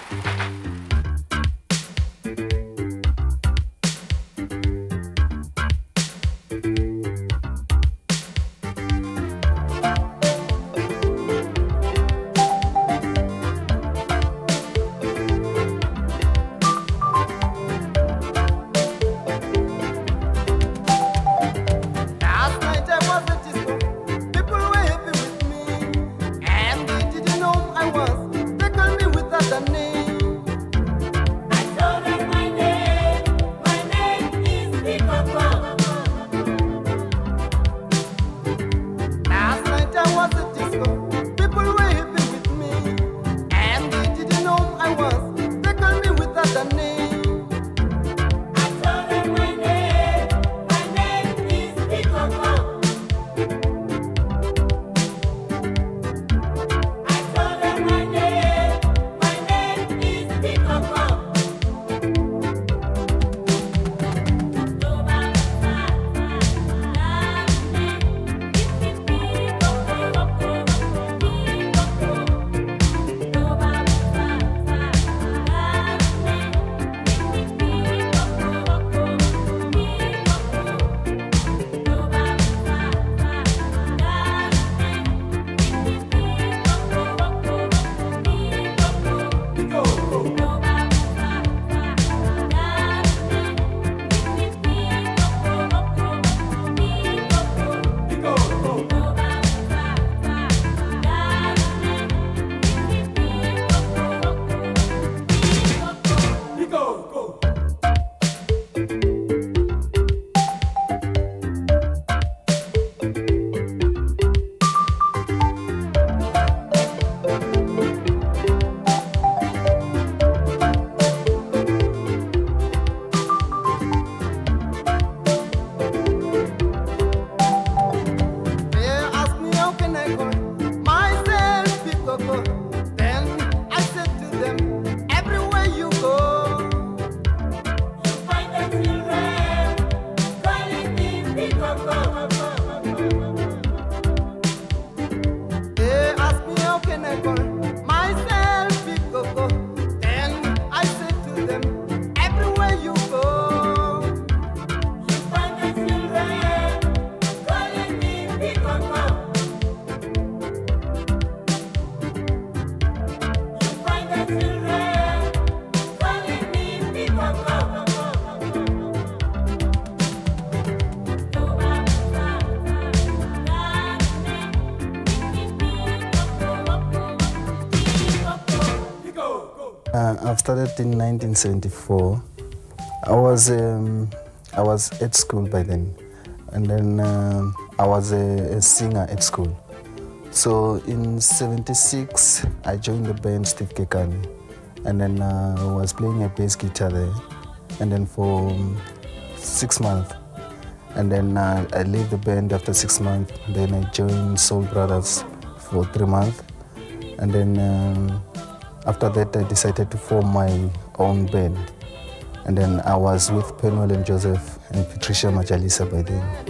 I've started in 1974. I was at school by then, and then I was a singer at school. So in '76, I joined the band Steve Kekani, and then I was playing a bass guitar there, and then for 6 months, and then I left the band after 6 months. Then I joined Soul Brothers for 3 months, and then after that I decided to form my own band, and then I was with Penuel and Joseph and Patricia Majalisa by then.